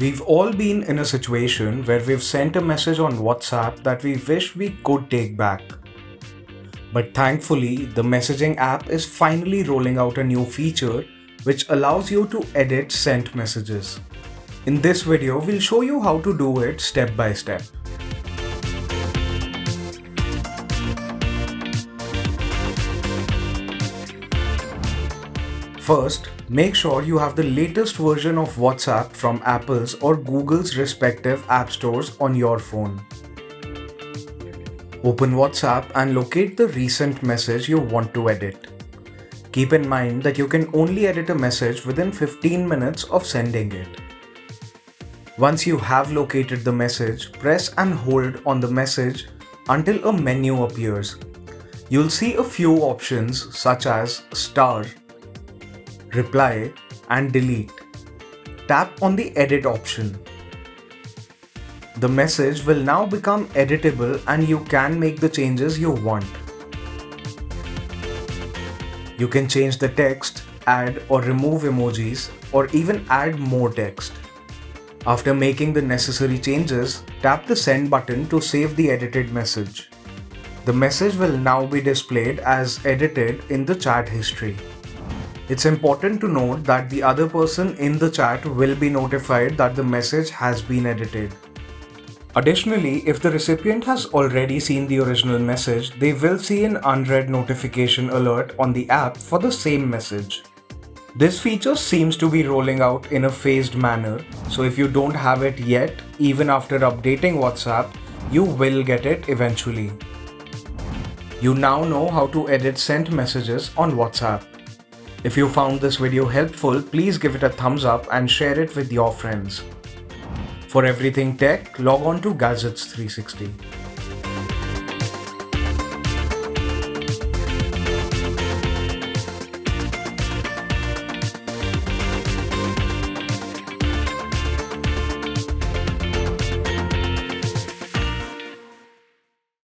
We've all been in a situation where we've sent a message on WhatsApp that we wish we could take back. But thankfully, the messaging app is finally rolling out a new feature which allows you to edit sent messages. In this video, we'll show you how to do it step by step. First, make sure you have the latest version of WhatsApp from Apple's or Google's respective app stores on your phone. Open WhatsApp and locate the recent message you want to edit. Keep in mind that you can only edit a message within 15 minutes of sending it. Once you have located the message, press and hold on the message until a menu appears. You'll see a few options such as star, reply, and delete. Tap on the edit option. The message will now become editable and you can make the changes you want. You can change the text, add or remove emojis, or even add more text. After making the necessary changes, tap the send button to save the edited message. The message will now be displayed as edited in the chat history. It's important to note that the other person in the chat will be notified that the message has been edited. Additionally, if the recipient has already seen the original message, they will see an unread notification alert on the app for the same message. This feature seems to be rolling out in a phased manner, so if you don't have it yet, even after updating WhatsApp, you will get it eventually. You now know how to edit sent messages on WhatsApp. If you found this video helpful, please give it a thumbs up and share it with your friends. For everything tech, log on to Gadgets 360.